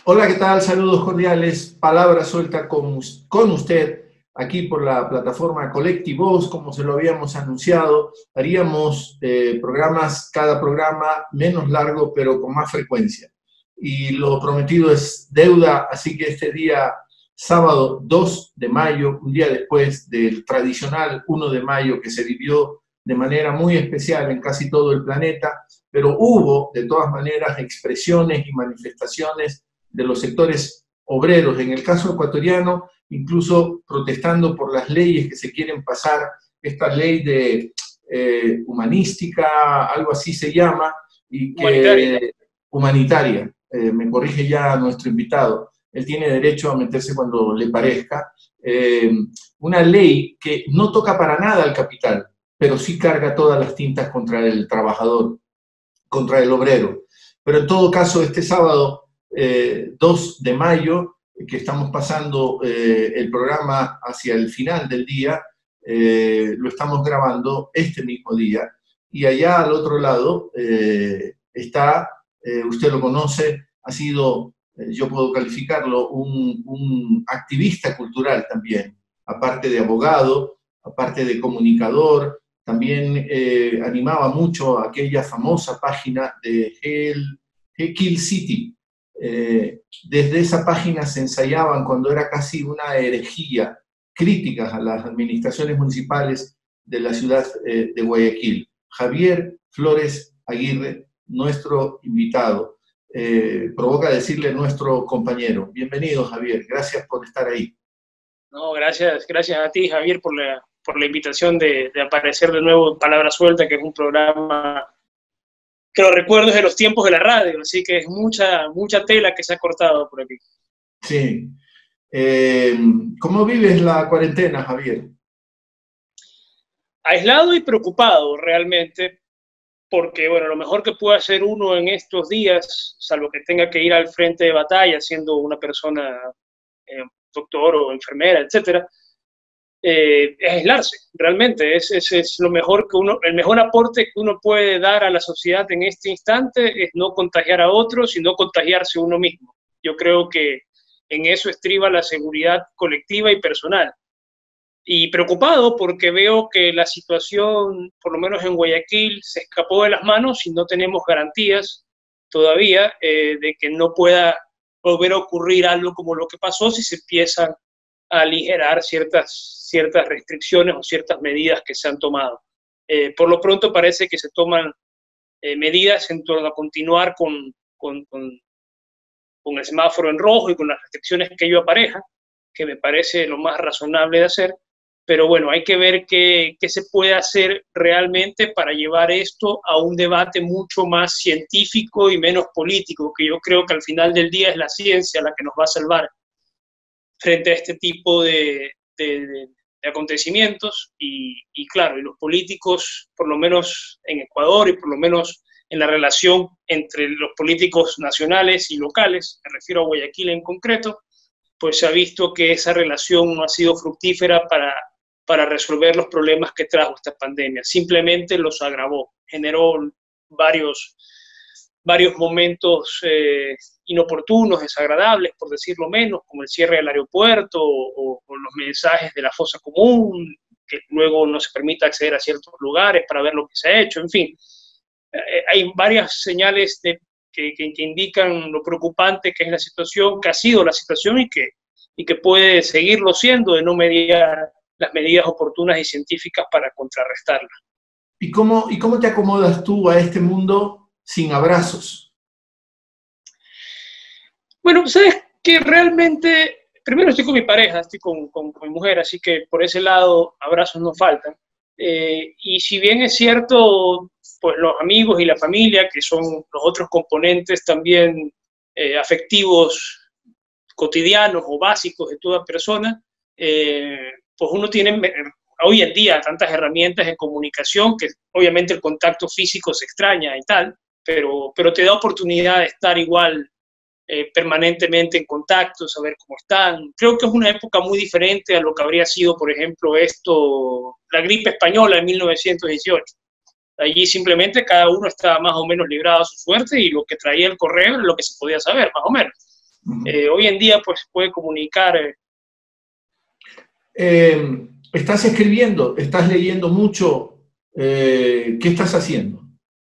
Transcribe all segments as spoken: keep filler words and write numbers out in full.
Hola, ¿qué tal? Saludos cordiales. Palabra suelta con, con usted aquí por la plataforma Colectivos, como se lo habíamos anunciado. Haríamos eh, programas, cada programa menos largo, pero con más frecuencia. Y lo prometido es deuda, así que este día, sábado dos de mayo, un día después del tradicional uno de mayo que se vivió de manera muy especial en casi todo el planeta, pero hubo de todas maneras expresiones y manifestaciones de los sectores obreros, en el caso ecuatoriano, incluso protestando por las leyes que se quieren pasar, esta ley de eh, humanística, algo así se llama, y Humanitaria. que humanitaria, eh, me corrige ya nuestro invitado, él tiene derecho a meterse cuando le parezca, eh, una ley que no toca para nada al capital, pero sí carga todas las tintas contra el trabajador, contra el obrero. Pero en todo caso, este sábado eh, dos de mayo, que estamos pasando eh, el programa hacia el final del día, eh, lo estamos grabando este mismo día, y allá al otro lado eh, está, eh, usted lo conoce, ha sido, eh, yo puedo calificarlo, un, un activista cultural también, aparte de abogado, aparte de comunicador, también eh, animaba mucho a aquella famosa página de Hell, Kill City. Eh, desde esa página se ensayaban, cuando era casi una herejía, críticas a las administraciones municipales de la ciudad eh, de Guayaquil. Javier Flores Aguirre, nuestro invitado, eh, provoca decirle nuestro compañero. Bienvenido, Javier, gracias por estar ahí. No, gracias, gracias a ti, Javier, por la, por la invitación de, de aparecer de nuevo en Palabra Suelta, que es un programa que lo recuerdo de los tiempos de la radio, así que es mucha, mucha tela que se ha cortado por aquí. Sí. Eh, ¿Cómo vives la cuarentena, Javier? Aislado y preocupado realmente, porque bueno, lo mejor que puede hacer uno en estos días, salvo que tenga que ir al frente de batalla siendo una persona, eh, doctor o enfermera, etcétera, eh, es aislarse, realmente, es, es, es lo mejor que uno, el mejor aporte que uno puede dar a la sociedad en este instante es no contagiar a otros y no contagiarse uno mismo. Yo creo que en eso estriba la seguridad colectiva y personal. Y preocupado porque veo que la situación, por lo menos en Guayaquil, se escapó de las manos y no tenemos garantías todavía eh, de que no pueda volver a ocurrir algo como lo que pasó si se empiezan a aligerar ciertas, ciertas restricciones o ciertas medidas que se han tomado. Eh, por lo pronto parece que se toman eh, medidas en torno a continuar con, con, con, con el semáforo en rojo y con las restricciones que ello apareja, que me parece lo más razonable de hacer. Pero bueno, hay que ver qué, qué se puede hacer realmente para llevar esto a un debate mucho más científico y menos político, que yo creo que al final del día es la ciencia la que nos va a salvar frente a este tipo de, de, de, de acontecimientos. Y, y claro, y los políticos, por lo menos en Ecuador y por lo menos en la relación entre los políticos nacionales y locales, me refiero a Guayaquil en concreto, pues se ha visto que esa relación no ha sido fructífera para para resolver los problemas que trajo esta pandemia. Simplemente los agravó, generó varios, varios momentos eh, inoportunos, desagradables, por decirlo menos, como el cierre del aeropuerto o, o los mensajes de la fosa común, que luego no se permite acceder a ciertos lugares para ver lo que se ha hecho, en fin. Eh, hay varias señales de, que, que, que indican lo preocupante que es la situación, que ha sido la situación y que, y que puede seguirlo siendo de no mediar las medidas oportunas y científicas para contrarrestarla. ¿Y cómo, ¿Y cómo te acomodas tú a este mundo sin abrazos? Bueno, sabes que realmente, primero estoy con mi pareja, estoy con, con, con mi mujer, así que por ese lado abrazos no faltan. Eh, y si bien es cierto, pues los amigos y la familia, que son los otros componentes también eh, afectivos cotidianos o básicos de toda persona, eh, pues uno tiene hoy en día tantas herramientas de comunicación que obviamente el contacto físico se extraña y tal, pero, pero te da oportunidad de estar igual eh, permanentemente en contacto, saber cómo están. Creo que es una época muy diferente a lo que habría sido, por ejemplo, esto, la gripe española en mil novecientos dieciocho. Allí simplemente cada uno estaba más o menos librado a su suerte y lo que traía el correo era lo que se podía saber, más o menos. Eh, hoy en día, pues, puede comunicar. Eh, Eh, ¿estás escribiendo? ¿Estás leyendo mucho? Eh, ¿qué estás haciendo?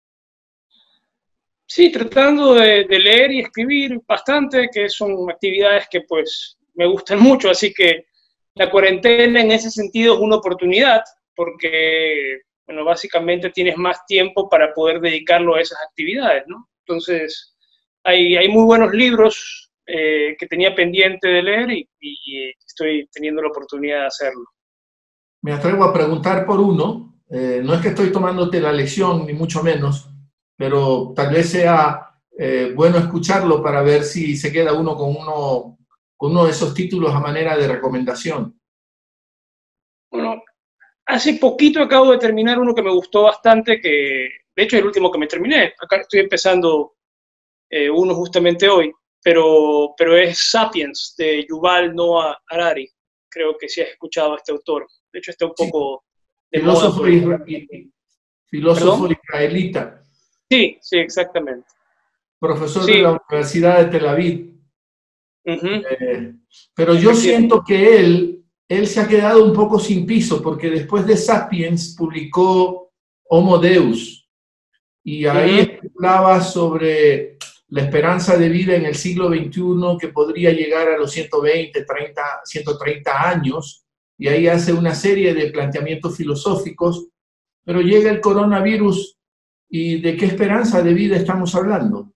sí, tratando de, de leer y escribir bastante, que son actividades que, pues, me gustan mucho, así que la cuarentena en ese sentido es una oportunidad, porque, bueno, básicamente tienes más tiempo para poder dedicarlo a esas actividades, ¿no? Entonces, hay, hay muy buenos libros eh, que tenía pendiente de leer y, y estoy teniendo la oportunidad de hacerlo. Me atrevo a preguntar por uno. Eh, no es que estoy tomándote la lección, ni mucho menos, pero tal vez sea eh, bueno escucharlo para ver si se queda uno con, uno con uno de esos títulos a manera de recomendación. Bueno, hace poquito acabo de terminar uno que me gustó bastante, que de hecho es el último que me terminé. Acá estoy empezando eh, uno justamente hoy, pero, pero es Sapiens, de Yuval Noah Harari. Creo que sí has escuchado a este autor. De hecho está un Sí, poco de moda filósofo, por el... isra filósofo ¿Perdón? israelita, Sí, sí, exactamente. profesor de Sí, la Universidad de Tel Aviv. uh-huh, Eh, pero yo efectivamente. siento que él, él se ha quedado un poco sin piso, porque después de Sapiens publicó Homo Deus, y Uh-huh. ahí hablaba sobre la esperanza de vida en el siglo veintiuno que podría llegar a los ciento veinte, treinta, ciento treinta años, y ahí hace una serie de planteamientos filosóficos, pero llega el coronavirus y ¿de qué esperanza de vida estamos hablando?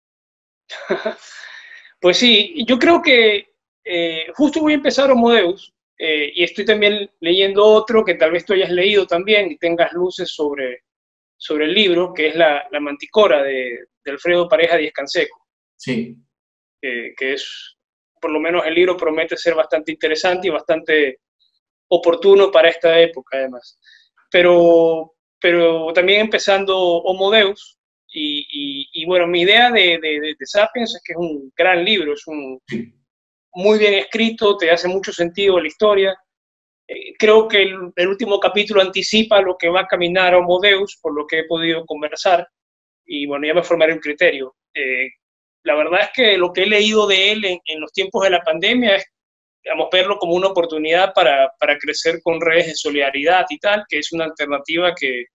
Pues sí, yo creo que eh, justo voy a empezar Homo Deus eh, y estoy también leyendo otro que tal vez tú hayas leído también y tengas luces sobre, sobre el libro, que es La, la Manticora de, de Alfredo Pareja Díez Canseco, Sí. eh, que es, por lo menos el libro promete ser bastante interesante y bastante oportuno para esta época además. Pero, pero también empezando Homo Deus, y, y, y bueno, mi idea de, de, de, de Sapiens es que es un gran libro, es un Sí. muy bien escrito, te hace mucho sentido la historia. Eh, creo que el, el, último capítulo anticipa lo que va a caminar Homo Deus, por lo que he podido conversar, y bueno, ya me formaré un criterio. Eh, la verdad es que lo que he leído de él en, en los tiempos de la pandemia es, digamos, verlo como una oportunidad para, para crecer con redes de solidaridad y tal, que es una alternativa que,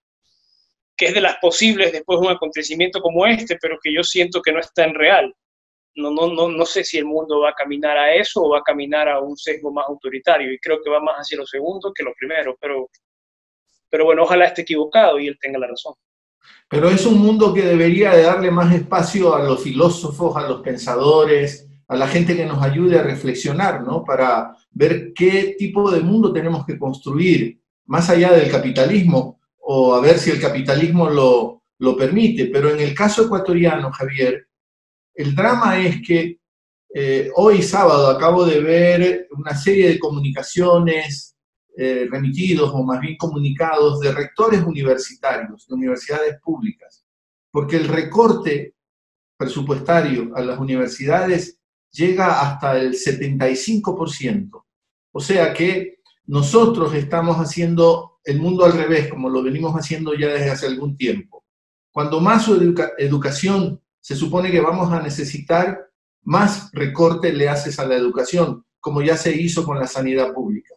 que es de las posibles después de un acontecimiento como este, pero que yo siento que no está en real. No, no, no, no sé si el mundo va a caminar a eso o va a caminar a un sesgo más autoritario, y creo que va más hacia lo segundo que lo primero, pero, pero bueno, ojalá esté equivocado y él tenga la razón. Pero es un mundo que debería de darle más espacio a los filósofos, a los pensadores, a la gente que nos ayude a reflexionar, ¿no? Para ver qué tipo de mundo tenemos que construir, más allá del capitalismo, o a ver si el capitalismo lo, lo permite. Pero en el caso ecuatoriano, Javier, el drama es que eh, hoy sábado acabo de ver una serie de comunicaciones eh, remitidos o más bien comunicados de rectores universitarios, de universidades públicas, porque el recorte presupuestario a las universidades llega hasta el setenta y cinco por ciento. O sea que nosotros estamos haciendo el mundo al revés, como lo venimos haciendo ya desde hace algún tiempo. Cuando más educa educación se supone que vamos a necesitar, más recorte le haces a la educación, como ya se hizo con la sanidad pública.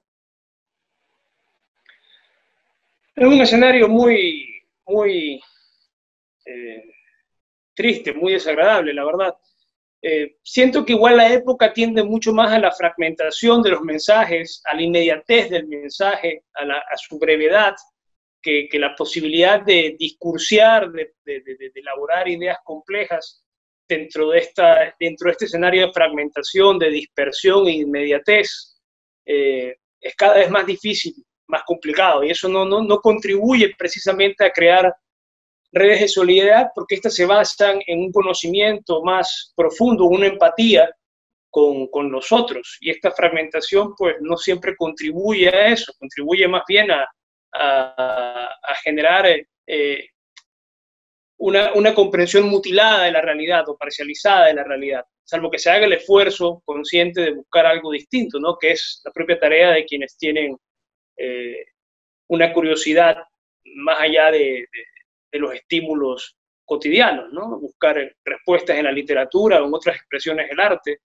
Es un escenario muy, muy eh, triste, muy desagradable, la verdad. Eh, siento que igual la época tiende mucho más a la fragmentación de los mensajes, a la inmediatez del mensaje, a, la, a su brevedad, que, que, la posibilidad de discursiar, de, de, de, de, elaborar ideas complejas dentro de, esta, dentro de este escenario de fragmentación, de dispersión e inmediatez, eh, es cada vez más difícil, más complicado, y eso no, no, no contribuye precisamente a crear redes de solidaridad, porque estas se basan en un conocimiento más profundo, una empatía con, con los otros, y esta fragmentación pues no siempre contribuye a eso, contribuye más bien a, a, a generar eh, una, una comprensión mutilada de la realidad o parcializada de la realidad, salvo que se haga el esfuerzo consciente de buscar algo distinto, ¿no? Que es la propia tarea de quienes tienen eh, una curiosidad más allá de, de, de los estímulos cotidianos, ¿no? Buscar respuestas en la literatura o en otras expresiones del arte.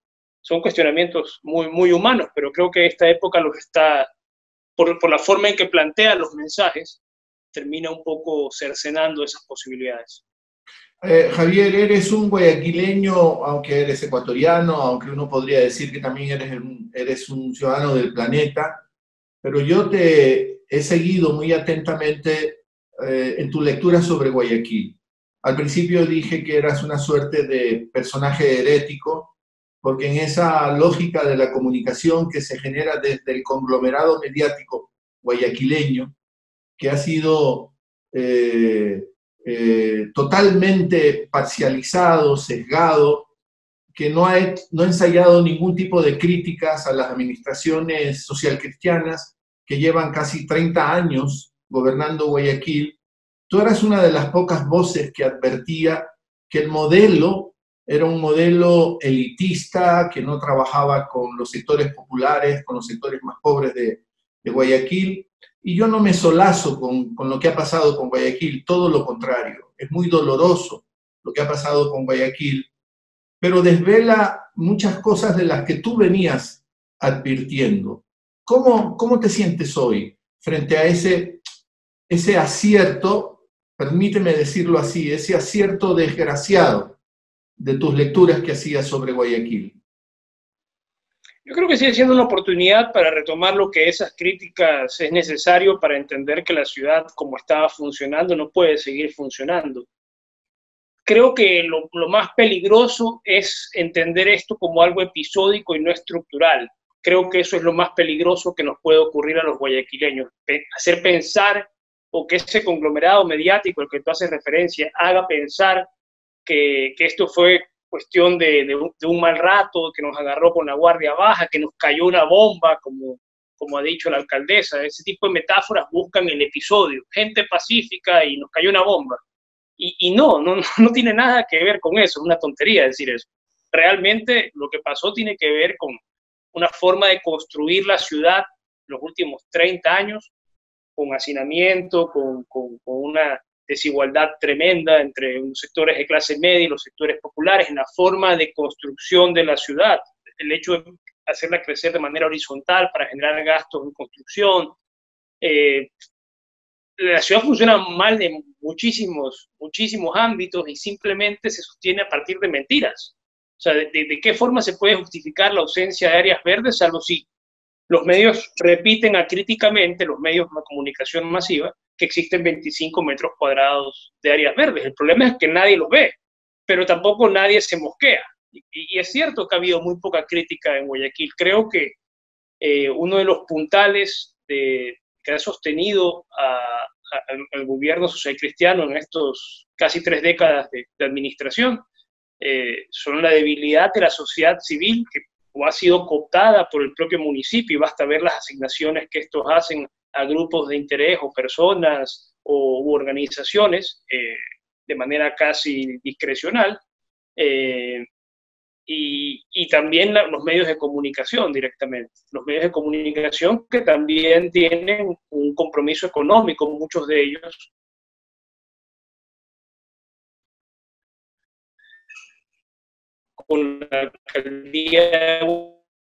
son cuestionamientos muy, muy humanos, pero creo que esta época los está, por, por la forma en que plantea los mensajes, termina un poco cercenando esas posibilidades. Eh, Javier, eres un guayaquileño, aunque eres ecuatoriano, aunque uno podría decir que también eres un, eres un ciudadano del planeta, pero yo te he seguido muy atentamente eh, en tu lectura sobre Guayaquil. Al principio dije que eras una suerte de personaje herético, porque en esa lógica de la comunicación que se genera desde el conglomerado mediático guayaquileño, que ha sido eh, eh, totalmente parcializado, sesgado, que no ha, no ha ensayado ningún tipo de críticas a las administraciones socialcristianas que llevan casi treinta años gobernando Guayaquil. Tú eras una de las pocas voces que advertía que el modelo era un modelo elitista, que no trabajaba con los sectores populares, con los sectores más pobres de, de Guayaquil. Y yo no me solazo con, con lo que ha pasado con Guayaquil, todo lo contrario. Es muy doloroso lo que ha pasado con Guayaquil, pero desvela muchas cosas de las que tú venías advirtiendo. ¿Cómo, cómo te sientes hoy frente a ese, ese acierto, permíteme decirlo así, ese acierto desgraciado de tus lecturas que hacías sobre Guayaquil? Yo creo que sigue siendo una oportunidad para retomar lo que esas críticas es necesario para entender que la ciudad, como estaba funcionando, no puede seguir funcionando. Creo que lo, lo más peligroso es entender esto como algo episódico y no estructural. Creo que eso es lo más peligroso que nos puede ocurrir a los guayaquileños. Hacer pensar, o que ese conglomerado mediático al que tú haces referencia haga pensar que, que esto fue cuestión de, de, un, de un mal rato, que nos agarró con la guardia baja, que nos cayó una bomba, como, como ha dicho la alcaldesa. Ese tipo de metáforas buscan el episodio. Gente pacífica y nos cayó una bomba. Y, y no, no, no tiene nada que ver con eso, es una tontería decir eso. Realmente lo que pasó tiene que ver con una forma de construir la ciudad los últimos treinta años, con hacinamiento, con, con, con una desigualdad tremenda entre los sectores de clase media y los sectores populares, en la forma de construcción de la ciudad, el hecho de hacerla crecer de manera horizontal para generar gastos en construcción. Eh, la ciudad funciona mal en muchísimos, muchísimos ámbitos y simplemente se sostiene a partir de mentiras. O sea, ¿de, de, de qué forma se puede justificar la ausencia de áreas verdes, salvo si los medios repiten acríticamente, los medios de comunicación masiva, que existen veinticinco metros cuadrados de áreas verdes? El problema es que nadie los ve, pero tampoco nadie se mosquea. Y, y es cierto que ha habido muy poca crítica en Guayaquil. Creo que eh, uno de los puntales de, que ha sostenido a, a, al gobierno socialcristiano en estos casi tres décadas de, de administración eh, son la debilidad de la sociedad civil, que o ha sido cooptada por el propio municipio, y basta ver las asignaciones que estos hacen a grupos de interés o personas o u organizaciones eh, de manera casi discrecional, eh, y, y también la, los medios de comunicación directamente. Los medios de comunicación que también tienen un compromiso económico, muchos de ellos, con la alcaldía de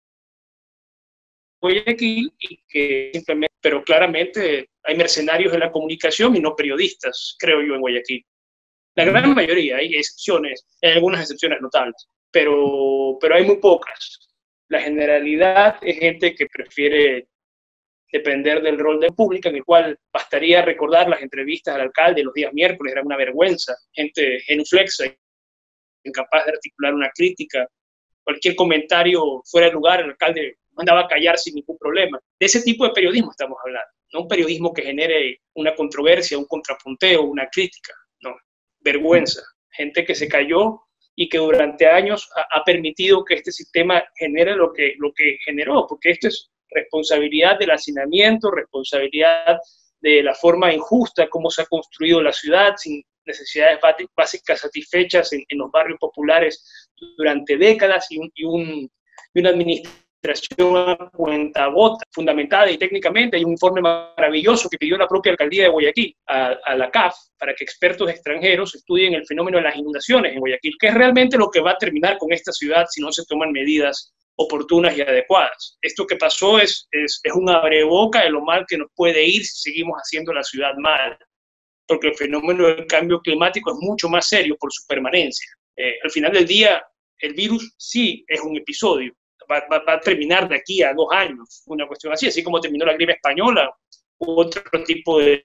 Guayaquil, y que simplemente, pero claramente hay mercenarios de la comunicación y no periodistas, creo yo, en Guayaquil. La gran mayoría, hay excepciones, hay algunas excepciones notables, pero, pero hay muy pocas. La generalidad es gente que prefiere depender del rol de pública, en el cual bastaría recordar las entrevistas al alcalde los días miércoles, era una vergüenza, gente genuflexa, incapaz de articular una crítica, cualquier comentario fuera de lugar, el alcalde mandaba a callar sin ningún problema. De ese tipo de periodismo estamos hablando, no un periodismo que genere una controversia, un contrapunteo, una crítica, no, vergüenza, gente que se cayó y que durante años ha, ha permitido que este sistema genere lo que, lo que generó, porque esto es responsabilidad del hacinamiento, responsabilidad de la forma injusta como se ha construido la ciudad, sin necesidades básicas satisfechas en, en los barrios populares durante décadas, y, un, y, un, y una administración a cuentagotas, fundamentada y técnicamente. Hay un informe maravilloso que pidió la propia alcaldía de Guayaquil a, a la C A F para que expertos extranjeros estudien el fenómeno de las inundaciones en Guayaquil, que es realmente lo que va a terminar con esta ciudad si no se toman medidas oportunas y adecuadas. Esto que pasó es, es, es un abreboca de lo mal que nos puede ir si seguimos haciendo la ciudad mal, porque el fenómeno del cambio climático es mucho más serio por su permanencia. Eh, al final del día, el virus sí es un episodio, Va, va, va a terminar de aquí a dos años, una cuestión así, así como terminó la gripe española u otro tipo de,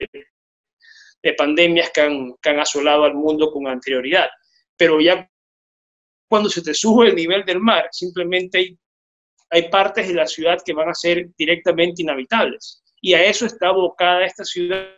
de pandemias que han, que han asolado al mundo con anterioridad. Pero ya cuando se te sube el nivel del mar, simplemente hay, hay partes de la ciudad que van a ser directamente inhabitables. Y a eso está abocada esta ciudad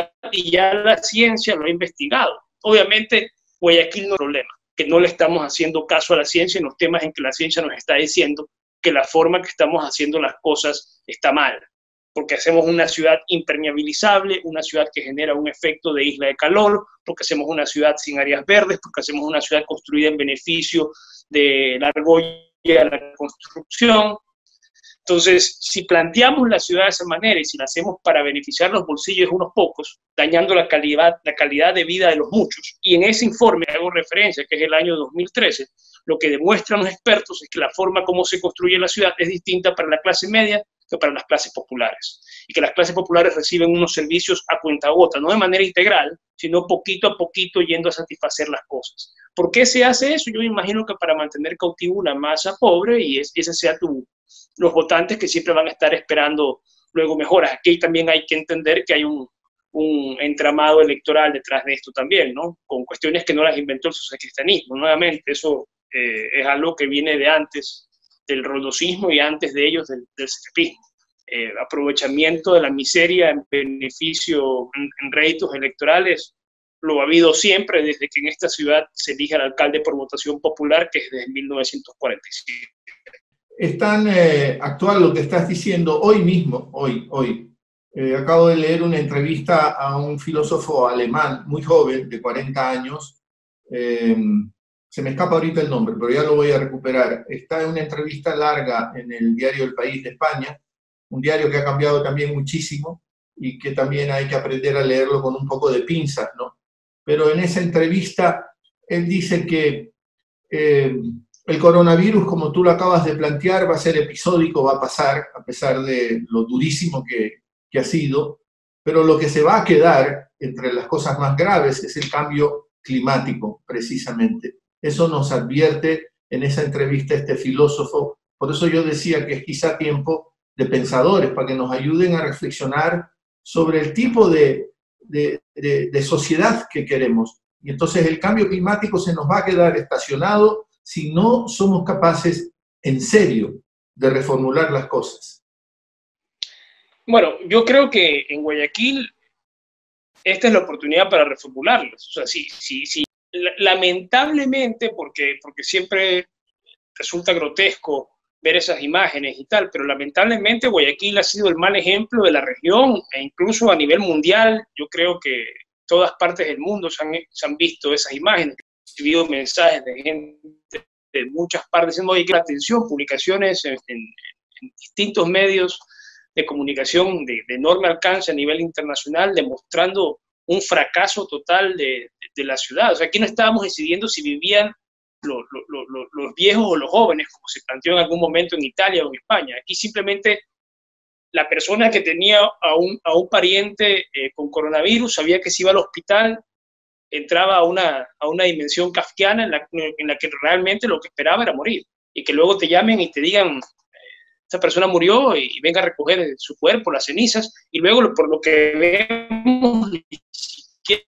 y ya la ciencia lo ha investigado. Obviamente, Guayaquil no es un problema, que no le estamos haciendo caso a la ciencia en los temas en que la ciencia nos está diciendo que la forma que estamos haciendo las cosas está mal, porque hacemos una ciudad impermeabilizable, una ciudad que genera un efecto de isla de calor, porque hacemos una ciudad sin áreas verdes, porque hacemos una ciudad construida en beneficio de la argolla de la construcción. Entonces, si planteamos la ciudad de esa manera y si la hacemos para beneficiar los bolsillos de unos pocos, dañando la calidad, la calidad de vida de los muchos, y en ese informe hago referencia, que es el año dos mil trece, lo que demuestran los expertos es que la forma como se construye la ciudad es distinta para la clase media que para las clases populares, y que las clases populares reciben unos servicios a cuentagota, no de manera integral, sino poquito a poquito yendo a satisfacer las cosas. ¿Por qué se hace eso? Yo me imagino que para mantener cautivo una masa pobre y es, ese sea tu, los votantes que siempre van a estar esperando luego mejoras. Aquí también hay que entender que hay un, un entramado electoral detrás de esto también, ¿no? Con cuestiones que no las inventó el socialcristianismo. Nuevamente, eso eh, es algo que viene de antes del roldosismo y antes de ellos del, del cepismo. Eh, aprovechamiento de la miseria en beneficio, en, en réditos electorales, lo ha habido siempre desde que en esta ciudad se elige al alcalde por votación popular, que es desde mil novecientos cuarenta y siete. Es tan eh, actual lo que estás diciendo hoy mismo, hoy, hoy. Eh, acabo de leer una entrevista a un filósofo alemán muy joven, de cuarenta años, eh, se me escapa ahorita el nombre, pero ya lo voy a recuperar. Está en una entrevista larga en el diario El País de España, un diario que ha cambiado también muchísimo y que también hay que aprender a leerlo con un poco de pinzas, ¿no? Pero en esa entrevista él dice que eh, el coronavirus, como tú lo acabas de plantear, va a ser episódico, va a pasar, a pesar de lo durísimo que, que ha sido, pero lo que se va a quedar entre las cosas más graves es el cambio climático, precisamente. Eso nos advierte en esa entrevista este filósofo. Por eso yo decía que es quizá tiempo de pensadores, para que nos ayuden a reflexionar sobre el tipo de, de, de, de sociedad que queremos. Y entonces el cambio climático se nos va a quedar estacionado si no somos capaces, en serio, de reformular las cosas. Bueno, yo creo que en Guayaquil esta es la oportunidad para reformularlas. O sea, sí, sí, sí. Lamentablemente, porque, porque siempre resulta grotesco ver esas imágenes y tal, pero lamentablemente Guayaquil ha sido el mal ejemplo de la región e incluso a nivel mundial. Yo creo que todas partes del mundo se han, se han visto esas imágenes. He recibido mensajes de gente de muchas partes diciendo, oye, que la atención, publicaciones en, en, en distintos medios de comunicación de, de enorme alcance a nivel internacional, demostrando un fracaso total de, de, de la ciudad. O sea, aquí no estábamos decidiendo si vivían lo, lo, lo, los viejos o los jóvenes, como se planteó en algún momento en Italia o en España. Aquí simplemente la persona que tenía a un, a un pariente eh, con coronavirus sabía que si iba al hospital entraba a una, a una dimensión kafkiana en la, en la que realmente lo que esperaba era morir. Y que luego te llamen y te digan, esta persona murió y, y venga a recoger su cuerpo, las cenizas, y luego por lo que vemos, ni siquiera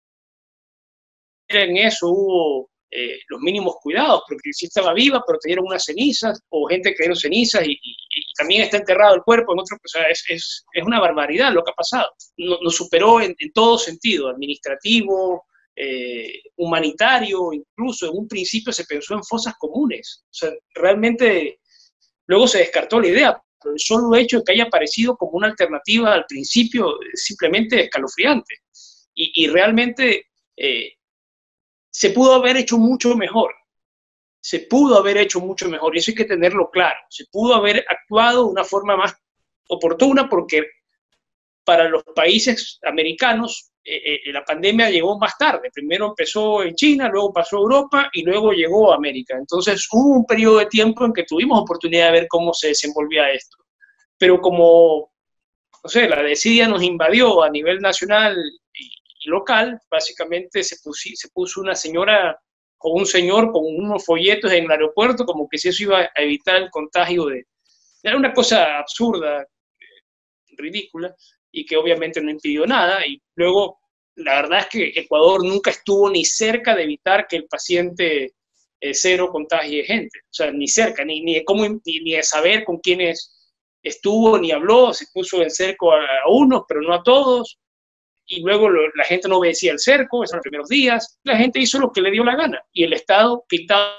en eso hubo eh, los mínimos cuidados, porque sí estaba viva, pero te dieron unas cenizas, o gente que dieron cenizas y, y, y también está enterrado el cuerpo en otro, o sea, es, es, es una barbaridad lo que ha pasado. Nos, nos superó en, en todo sentido, administrativo, eh, humanitario, incluso en un principio se pensó en fosas comunes. O sea, realmente luego se descartó la idea, pero el solo hecho de que haya aparecido como una alternativa al principio es simplemente escalofriante. Y, y realmente eh, se pudo haber hecho mucho mejor. se pudo haber hecho mucho mejor, y eso hay que tenerlo claro. Se pudo haber actuado de una forma más oportuna, porque para los países americanos eh, eh, la pandemia llegó más tarde. Primero empezó en China, luego pasó a Europa y luego llegó a América. Entonces hubo un periodo de tiempo en que tuvimos oportunidad de ver cómo se desenvolvía esto. Pero como, no sé, la desidia nos invadió a nivel nacional y, y local, básicamente se puso, se puso una señora o un señor con unos folletos en el aeropuerto como que si eso iba a evitar el contagio de... Era una cosa absurda, ridícula, y que obviamente no impidió nada. Y luego, la verdad es que Ecuador nunca estuvo ni cerca de evitar que el paciente eh, cero contagie gente. O sea, ni cerca, ni, ni, de cómo, ni, ni de saber con quiénes estuvo, ni habló. Se puso en cerco a, a unos, pero no a todos. Y luego lo, la gente no obedecía el cerco, esos los primeros días. La gente hizo lo que le dio la gana. Y el Estado pintaba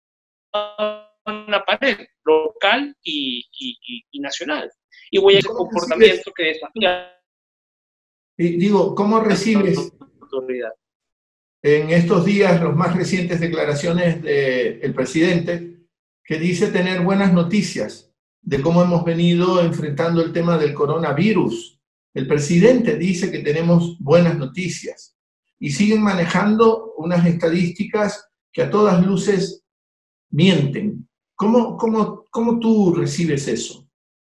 una pared local y, y, y, y nacional. Y voy a ese comportamiento que desafía. Digo, ¿cómo recibes en estos días las más recientes declaraciones del presidente, que dice tener buenas noticias de cómo hemos venido enfrentando el tema del coronavirus? El presidente dice que tenemos buenas noticias y siguen manejando unas estadísticas que a todas luces mienten. ¿Cómo, cómo, cómo tú recibes eso?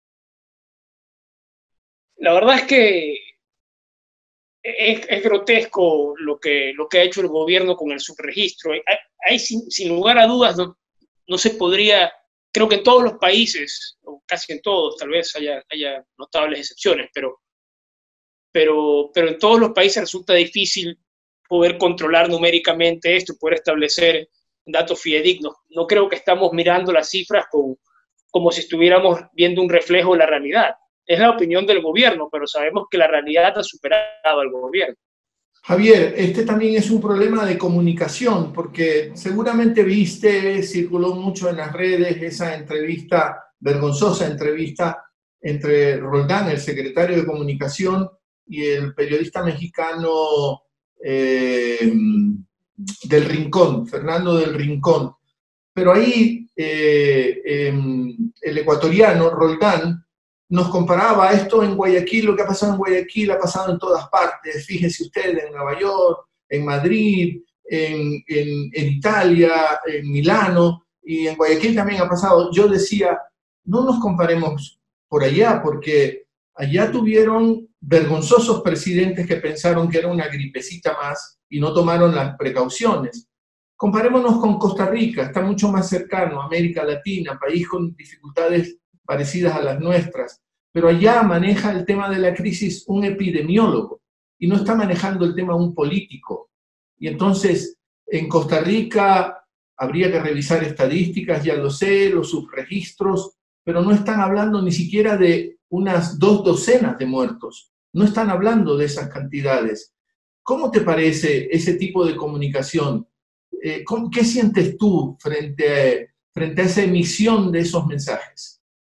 La verdad es que es, es grotesco lo que, lo que ha hecho el gobierno con el subregistro. Hay, hay sin, sin lugar a dudas, no, no se podría, creo que en todos los países, o casi en todos, tal vez haya, haya notables excepciones, pero, pero, pero en todos los países resulta difícil poder controlar numéricamente esto, poder establecer datos fidedignos. No creo que estamos mirando las cifras con, como si estuviéramos viendo un reflejo de la realidad. Es la opinión del gobierno, pero sabemos que la realidad ha superado al gobierno. Javier, este también es un problema de comunicación, porque seguramente viste, circuló mucho en las redes esa entrevista, vergonzosa entrevista entre Roldán, el secretario de Comunicación, y el periodista mexicano eh, del Rincón, Fernando del Rincón. Pero ahí eh, eh, el ecuatoriano, Roldán, nos comparaba esto en Guayaquil, lo que ha pasado en Guayaquil ha pasado en todas partes. Fíjese usted, en Nueva York, en Madrid, en, en, en Italia, en Milano, y en Guayaquil también ha pasado. Yo decía, no nos comparemos por allá, porque allá tuvieron vergonzosos presidentes que pensaron que era una gripecita más y no tomaron las precauciones. Comparémonos con Costa Rica, está mucho más cercano, América Latina, país con dificultades parecidas a las nuestras, pero allá maneja el tema de la crisis un epidemiólogo y no está manejando el tema un político. Y entonces, en Costa Rica habría que revisar estadísticas, ya lo sé, los subregistros, pero no están hablando ni siquiera de unas dos docenas de muertos, no están hablando de esas cantidades. ¿Cómo te parece ese tipo de comunicación? Eh, ¿Qué sientes tú frente a, frente a esa emisión de esos mensajes?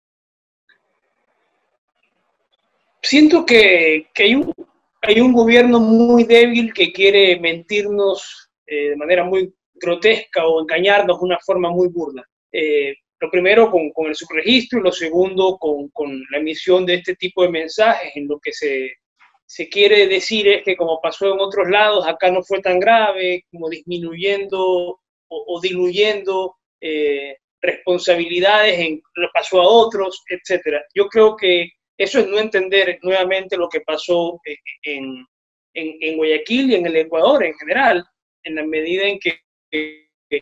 Siento que, que hay, un, hay un gobierno muy débil que quiere mentirnos eh, de manera muy grotesca o engañarnos de una forma muy burda. Eh, lo primero con, con el subregistro y lo segundo con, con la emisión de este tipo de mensajes, en lo que se, se quiere decir es que como pasó en otros lados, acá no fue tan grave, como disminuyendo o, o diluyendo eh, responsabilidades en lo que pasó a otros, etcétera. Yo creo que eso es no entender nuevamente lo que pasó en, en, en Guayaquil y en el Ecuador en general, en la medida en que, que, que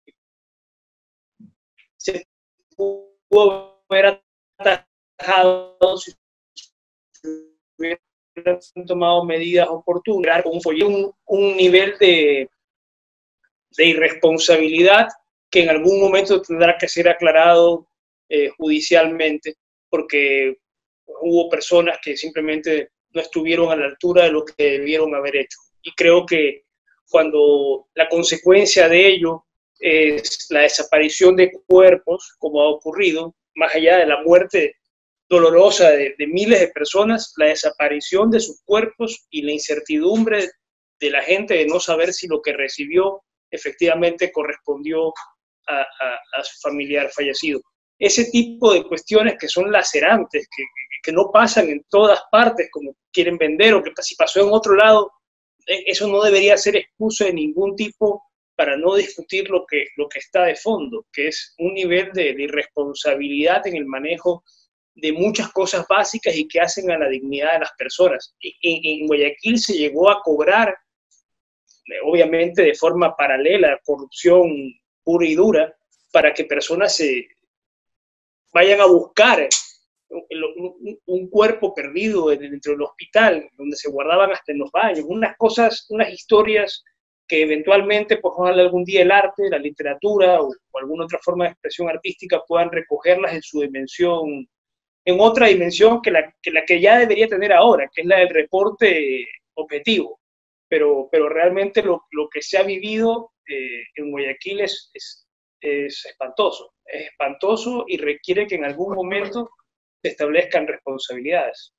se pudo haber atajado si hubieran tomado medidas oportunas, con un, un nivel de, de irresponsabilidad que en algún momento tendrá que ser aclarado eh, judicialmente, porque hubo personas que simplemente no estuvieron a la altura de lo que debieron haber hecho. Y creo que cuando la consecuencia de ello es la desaparición de cuerpos, como ha ocurrido, más allá de la muerte dolorosa de, de miles de personas, la desaparición de sus cuerpos y la incertidumbre de la gente de no saber si lo que recibió efectivamente correspondió a, a, a su familiar fallecido. Ese tipo de cuestiones que son lacerantes, que, que no pasan en todas partes como quieren vender, o que si pasó en otro lado, eso no debería ser excusa de ningún tipo para no discutir lo que, lo que está de fondo, que es un nivel de, de irresponsabilidad en el manejo de muchas cosas básicas y que hacen a la dignidad de las personas. En, en Guayaquil se llegó a cobrar, obviamente de forma paralela, corrupción pura y dura, para que personas se vayan a buscar un, un cuerpo perdido dentro del hospital, donde se guardaban hasta en los baños, unas cosas, unas historias que eventualmente, pues ojalá algún día el arte, la literatura o, o alguna otra forma de expresión artística puedan recogerlas en su dimensión, en otra dimensión que la que, la que ya debería tener ahora, que es la del reporte objetivo. Pero, pero realmente lo, lo que se ha vivido eh, en Guayaquil es, es, es espantoso, es espantoso y requiere que en algún momento se establezcan responsabilidades.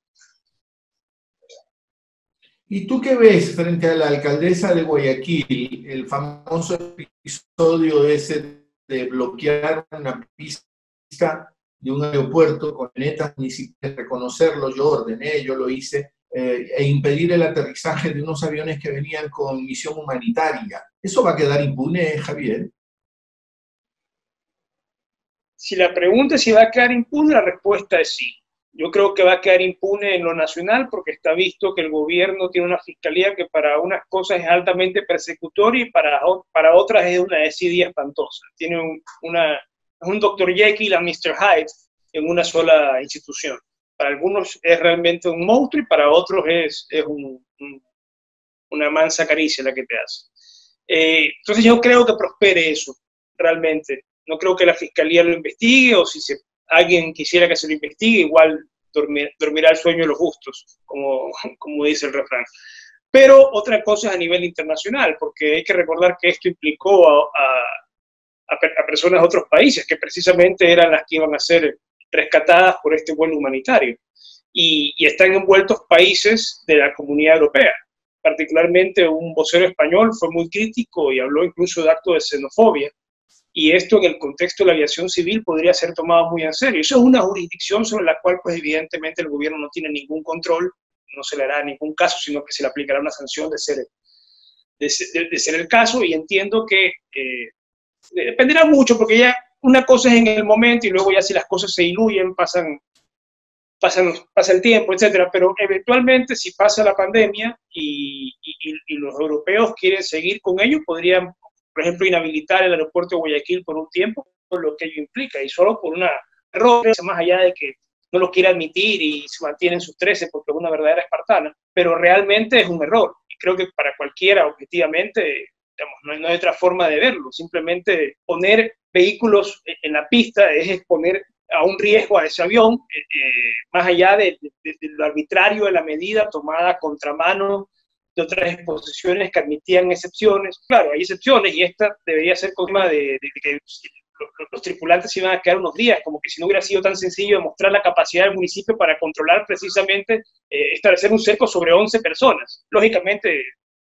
¿Y tú qué ves frente a la alcaldesa de Guayaquil, el famoso episodio ese de bloquear una pista de un aeropuerto con netas municipales, reconocerlo, yo ordené, yo lo hice, eh, e impedir el aterrizaje de unos aviones que venían con misión humanitaria? ¿Eso va a quedar impune, Javier? Si la pregunta es si va a quedar impune, la respuesta es sí. Yo creo que va a quedar impune en lo nacional porque está visto que el gobierno tiene una fiscalía que para unas cosas es altamente persecutoria y para, para otras es una desidia espantosa. Tiene un, una, un doctor Jekyll a mister Hyde en una sola institución. Para algunos es realmente un monstruo y para otros es, es un, un, una mansa caricia la que te hace. Eh, entonces yo creo que prospere eso, realmente. No creo que la fiscalía lo investigue, o si se, alguien quisiera que se lo investigue, igual dormir, dormirá el sueño de los justos, como, como dice el refrán. Pero otra cosa es a nivel internacional, porque hay que recordar que esto implicó a, a, a personas de otros países, que precisamente eran las que iban a ser rescatadas por este vuelo humanitario. Y, y están envueltos países de la Comunidad Europea. Particularmente un vocero español fue muy crítico y habló incluso de actos de xenofobia. Y esto en el contexto de la aviación civil podría ser tomado muy en serio. Eso es una jurisdicción sobre la cual, pues evidentemente, el gobierno no tiene ningún control, no se le hará ningún caso, sino que se le aplicará una sanción de ser, de ser, de ser el caso. Y entiendo que eh, dependerá mucho, porque ya una cosa es en el momento y luego ya si las cosas se diluyen, pasan, pasan, pasa el tiempo, etcétera. Pero eventualmente, si pasa la pandemia y, y, y los europeos quieren seguir con ello, podrían, por ejemplo, inhabilitar el aeropuerto de Guayaquil por un tiempo, por lo que ello implica, y solo por una error, más allá de que no lo quiera admitir y se mantiene en sus trece porque es una verdadera espartana, pero realmente es un error. Y creo que para cualquiera, objetivamente, digamos, no, hay, no hay otra forma de verlo. Simplemente poner vehículos en la pista es exponer a un riesgo a ese avión, eh, eh, más allá de, de, de lo arbitrario de la medida tomada a contramano de otras exposiciones que admitían excepciones. Claro, hay excepciones y esta debería ser tema de, de, de que los, los tripulantes se iban a quedar unos días, como que si no hubiera sido tan sencillo demostrar la capacidad del municipio para controlar precisamente, eh, establecer un cerco sobre once personas. Lógicamente,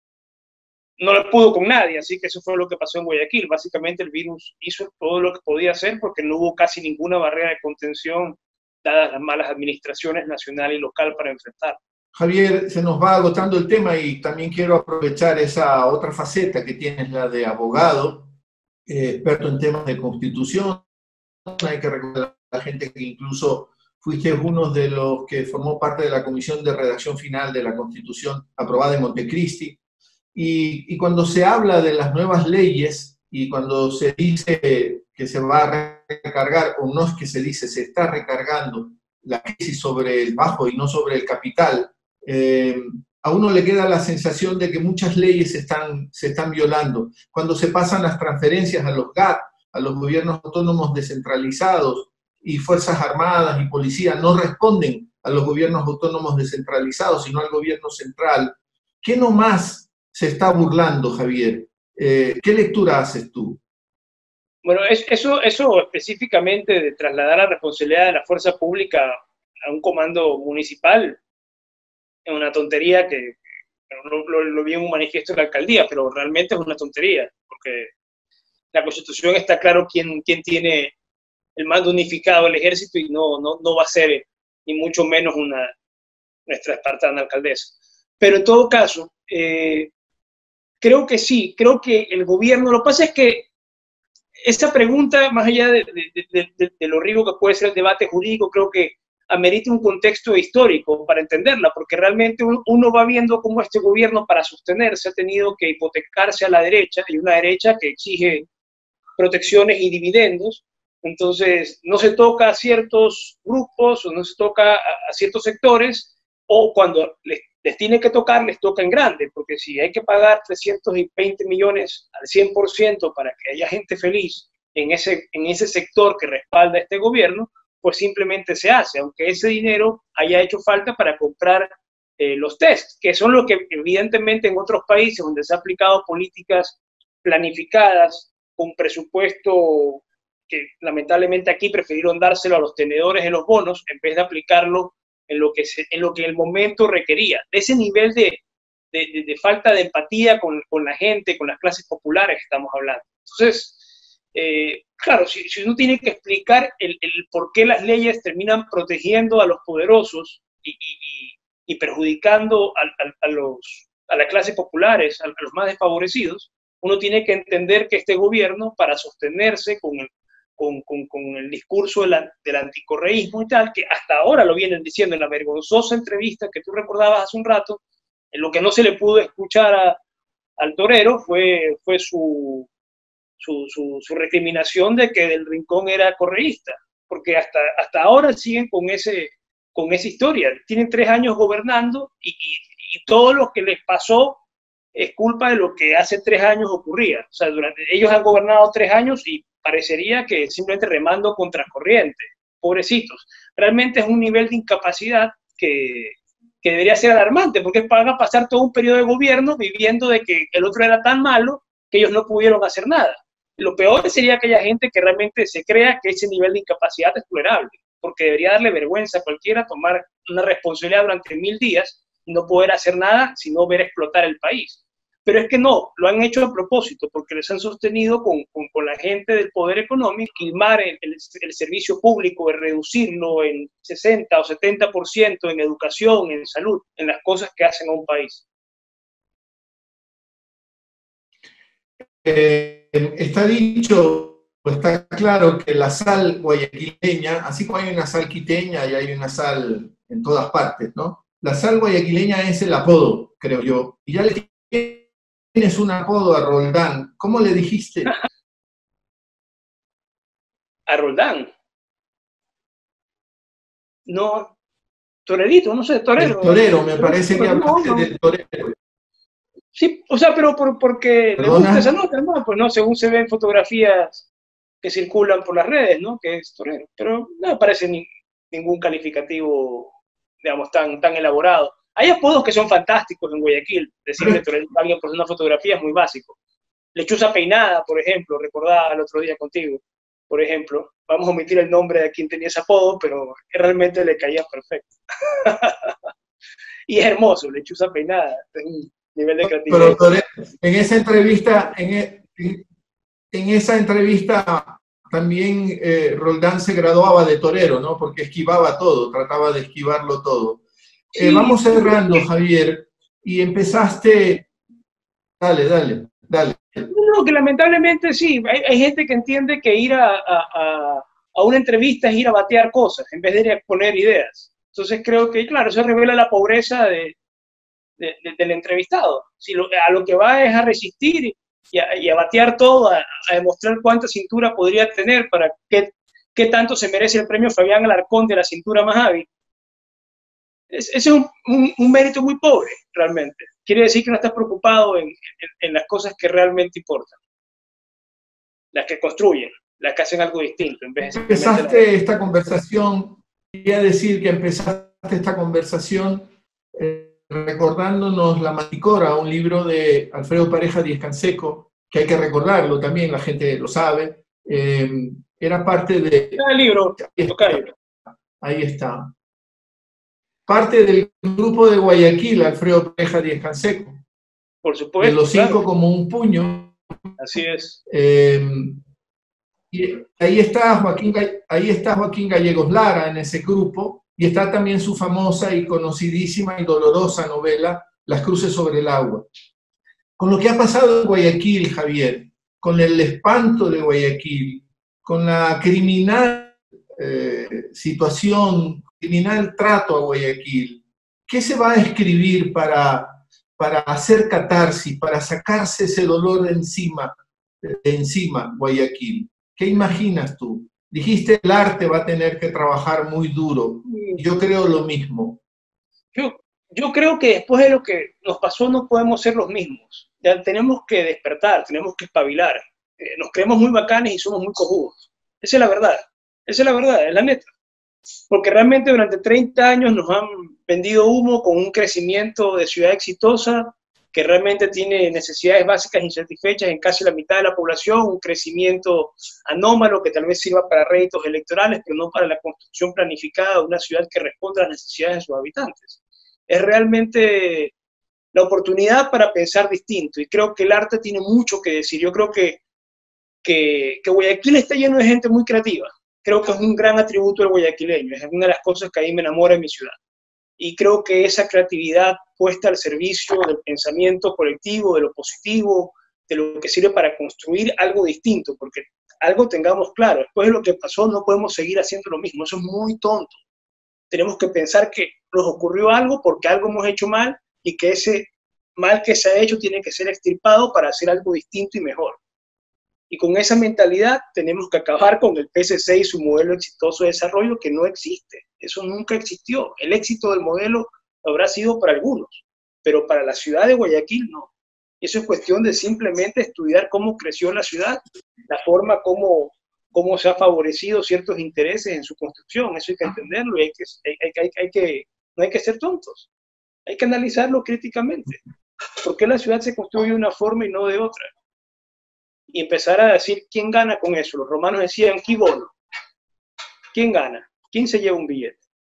no lo pudo con nadie, así que eso fue lo que pasó en Guayaquil. Básicamente el virus hizo todo lo que podía hacer porque no hubo casi ninguna barrera de contención dadas las malas administraciones nacional y local para enfrentar. Javier, se nos va agotando el tema y también quiero aprovechar esa otra faceta que tienes, la de abogado, eh, experto en temas de constitución. Hay que recordar a la gente que incluso fuiste uno de los que formó parte de la comisión de redacción final de la Constitución aprobada en Montecristi. Y, y cuando se habla de las nuevas leyes y cuando se dice que se va a recargar, o no es que se dice, se está recargando la crisis sobre el bajo y no sobre el capital, Eh, a uno le queda la sensación de que muchas leyes se están, se están violando. Cuando se pasan las transferencias a los G A T, a los gobiernos autónomos descentralizados, y Fuerzas Armadas y Policía no responden a los gobiernos autónomos descentralizados, sino al gobierno central, ¿qué nomás se está burlando, Javier? Eh, ¿Qué lectura haces tú? Bueno, eso, eso específicamente de trasladar la responsabilidad de la fuerza pública a un comando municipal es una tontería que lo, lo, lo vi en un manifiesto de la alcaldía, pero realmente es una tontería, porque la Constitución está claro quién, quién tiene el mando unificado del ejército y no, no, no va a ser ni mucho menos una, nuestra espartana alcaldesa. Pero en todo caso, eh, creo que sí, creo que el gobierno, lo que pasa es que esa pregunta, más allá de, de, de, de, de lo rico que puede ser el debate jurídico, creo que amerita un contexto histórico para entenderla, porque realmente uno va viendo cómo este gobierno, para sostenerse, ha tenido que hipotecarse a la derecha, y una derecha que exige protecciones y dividendos. Entonces no se toca a ciertos grupos o no se toca a, a ciertos sectores, o cuando les, les tiene que tocar, les toca en grande, porque si hay que pagar trescientos veinte millones al cien por ciento para que haya gente feliz en ese, en ese sector que respalda a este gobierno, pues simplemente se hace, aunque ese dinero haya hecho falta para comprar eh, los tests, que son lo que evidentemente en otros países donde se han aplicado políticas planificadas con presupuesto que lamentablemente aquí prefirieron dárselo a los tenedores de los bonos en vez de aplicarlo en lo que, se, en, lo que el momento requería. De ese nivel de, de, de, de falta de empatía con, con la gente, con las clases populares que estamos hablando. Entonces, eh, claro, si, si uno tiene que explicar el, el por qué las leyes terminan protegiendo a los poderosos y, y, y perjudicando a, a, a, los, a las clases populares, a, a los más desfavorecidos, uno tiene que entender que este gobierno, para sostenerse con el, con, con, con el discurso del, del anticorreísmo y tal, que hasta ahora lo vienen diciendo en la vergonzosa entrevista que tú recordabas hace un rato, en lo que no se le pudo escuchar a, al torero fue, fue su, su, su, su recriminación de que Del Rincón era correísta, porque hasta, hasta ahora siguen con, ese, con esa historia. Tienen tres años gobernando y, y, y todo lo que les pasó es culpa de lo que hace tres años ocurría. O sea, durante, ellos han gobernado tres años y parecería que simplemente remando contra corriente. Pobrecitos. Realmente es un nivel de incapacidad que, que debería ser alarmante, porque van a pasar todo un periodo de gobierno viviendo de que el otro era tan malo que ellos no pudieron hacer nada. Lo peor sería aquella gente que realmente se crea que ese nivel de incapacidad es tolerable, porque debería darle vergüenza a cualquiera tomar una responsabilidad durante mil días y no poder hacer nada, sino ver explotar el país. Pero es que no, lo han hecho a propósito, porque les han sostenido con, con, con la gente del poder económico, quilmar el, el, el servicio público, de reducirlo en sesenta o setenta por ciento en educación, en salud, en las cosas que hacen a un país. Eh, está dicho, está claro que la sal guayaquileña, así como hay una sal quiteña y hay una sal en todas partes, ¿no? La sal guayaquileña es el apodo, creo yo. Y ya le tienes un apodo a Roldán. ¿Cómo le dijiste? ¿A Roldán? No, torerito, no sé, torero. El torero, me parece que hablaste no, no. del torero. Sí, o sea, pero por, porque ¿Perdona? Le gusta esa nota, ¿no? Pues no, según se ven fotografías que circulan por las redes, ¿no? Que es torero. Pero no me parece ni, ningún calificativo, digamos, tan, tan elaborado. Hay apodos que son fantásticos en Guayaquil. Decirle torero a alguien por una fotografía es muy básico. Lechuza peinada, por ejemplo, recordaba el otro día contigo, por ejemplo. Vamos a omitir el nombre de quien tenía ese apodo, pero realmente le caía perfecto. Y es hermoso, lechuza peinada. Es un nivel de creatividad. Pero en esa entrevista, en, en esa entrevista también eh, Roldán se graduaba de torero, ¿no? Porque esquivaba todo, trataba de esquivarlo todo. Sí, eh, vamos cerrando, sí. Javier, y empezaste... Dale, dale, dale. No, que lamentablemente sí, hay, hay gente que entiende que ir a, a, a una entrevista es ir a batear cosas, en vez de ir a exponer ideas. Entonces creo que, claro, eso revela la pobreza de, de, de, del entrevistado. Si lo, a lo que va es a resistir y a, y a batear todo, a, a demostrar cuánta cintura podría tener para qué, qué tanto se merece el premio Fabián Alarcón de la cintura más hábil. Ese es un, un, un mérito muy pobre, realmente. Quiere decir que no estás preocupado en, en, en las cosas que realmente importan, las que construyen, las que hacen algo distinto. En vez de empezaste la... esta conversación, quería decir que empezaste esta conversación eh, recordándonos La Manticora, un libro de Alfredo Pareja Díez Canseco, que hay que recordarlo también, la gente lo sabe. Eh, era parte de... El libro, ahí está. Ahí está. Parte del grupo de Guayaquil, Alfredo Pareja Díez Canseco. Por supuesto. De los cinco claro. como un puño, Así es. Eh, y ahí está, Joaquín, ahí está Joaquín Gallegos Lara en ese grupo, y está también su famosa y conocidísima y dolorosa novela Las cruces sobre el agua. Con lo que ha pasado en Guayaquil, Javier, con el espanto de Guayaquil, con la criminal eh, situación, criminal trato a Guayaquil, ¿qué se va a escribir para, para hacer catarsis, para sacarse ese dolor de encima, de encima, Guayaquil? ¿Qué imaginas tú? Dijiste, el arte va a tener que trabajar muy duro. Yo creo lo mismo. Yo, yo creo que después de lo que nos pasó no podemos ser los mismos. Ya tenemos que despertar, tenemos que espabilar. Eh, nos creemos muy bacanes y somos muy cojudos. Esa es la verdad. Esa es la verdad, es la neta. Porque realmente durante treinta años nos han vendido humo con un crecimiento de ciudad exitosa que realmente tiene necesidades básicas insatisfechas en casi la mitad de la población, un crecimiento anómalo que tal vez sirva para réditos electorales, pero no para la construcción planificada de una ciudad que responda a las necesidades de sus habitantes. Es realmente la oportunidad para pensar distinto, y creo que el arte tiene mucho que decir. Yo creo que, que, que Guayaquil está lleno de gente muy creativa. Creo que es un gran atributo del guayaquileño, es una de las cosas que a mí me enamora de mi ciudad. Y creo que esa creatividad puesta al servicio del pensamiento colectivo, de lo positivo, de lo que sirve para construir algo distinto, porque algo tengamos claro, después de lo que pasó no podemos seguir haciendo lo mismo, eso es muy tonto. Tenemos que pensar que nos ocurrió algo porque algo hemos hecho mal, y que ese mal que se ha hecho tiene que ser extirpado para hacer algo distinto y mejor. Y con esa mentalidad tenemos que acabar con el P C C y su modelo exitoso de desarrollo, que no existe. Eso nunca existió. El éxito del modelo habrá sido para algunos, pero para la ciudad de Guayaquil no. Eso es cuestión de simplemente estudiar cómo creció la ciudad, la forma como, cómo se ha favorecido ciertos intereses en su construcción. Eso hay que entenderlo, y hay que, hay, hay, hay que, no hay que ser tontos. Hay que analizarlo críticamente. ¿Por qué la ciudad se construye de una forma y no de otra? Y empezar a decir quién gana con eso. Los romanos decían, ¿qui bono? ¿Quién gana? ¿Quién se lleva un billete?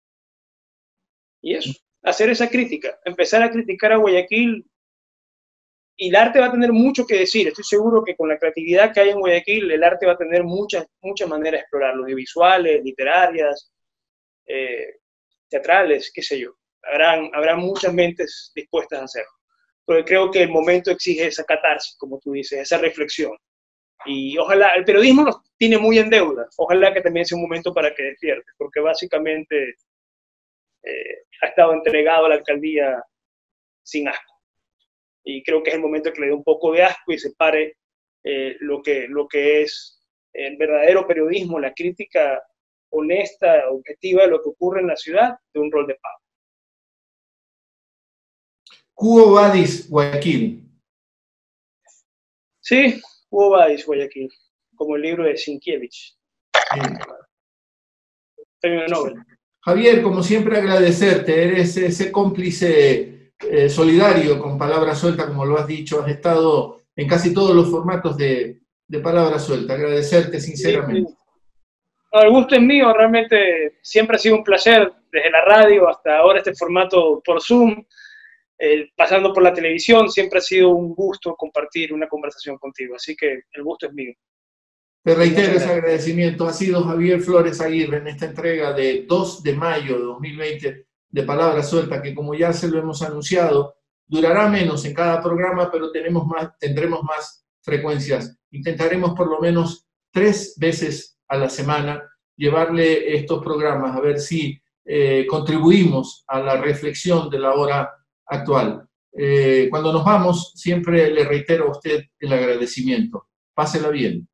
Y eso, hacer esa crítica, empezar a criticar a Guayaquil, y el arte va a tener mucho que decir. Estoy seguro que con la creatividad que hay en Guayaquil, el arte va a tener muchas, muchas maneras de explorarlo, audiovisuales, literarias, eh, teatrales, qué sé yo. Habrán, habrán muchas mentes dispuestas a hacerlo. Porque creo que el momento exige esa catarsis, como tú dices, esa reflexión. Y ojalá, el periodismo nos tiene muy en deuda, ojalá que también sea un momento para que despierte, porque básicamente eh, ha estado entregado a la alcaldía sin asco. Y creo que es el momento que le dé un poco de asco y separe eh, lo, que, lo que es el verdadero periodismo, la crítica honesta, objetiva de lo que ocurre en la ciudad, de un rol de pago. Quo Vadis, Guayaquil. Sí, Quo Vadis, Guayaquil, como el libro de Sienkiewicz. Sí. Premio Nobel. Javier, como siempre agradecerte, eres ese cómplice eh, solidario con Palabra Suelta, como lo has dicho, has estado en casi todos los formatos de, de Palabra Suelta, agradecerte sinceramente. Sí, sí. No, el gusto es mío, realmente siempre ha sido un placer, desde la radio hasta ahora este formato por Zoom. Eh, pasando por la televisión, siempre ha sido un gusto compartir una conversación contigo, así que el gusto es mío. Te reitero ese agradecimiento. Ha sido Javier Flores Aguirre en esta entrega de dos de mayo de dos mil veinte de Palabra Suelta, que como ya se lo hemos anunciado, durará menos en cada programa, pero tenemos más, tendremos más frecuencias. Intentaremos por lo menos tres veces a la semana llevarle estos programas, a ver si eh, contribuimos a la reflexión de la hora actual. Eh, cuando nos vamos, siempre le reitero a usted el agradecimiento. Pásela bien.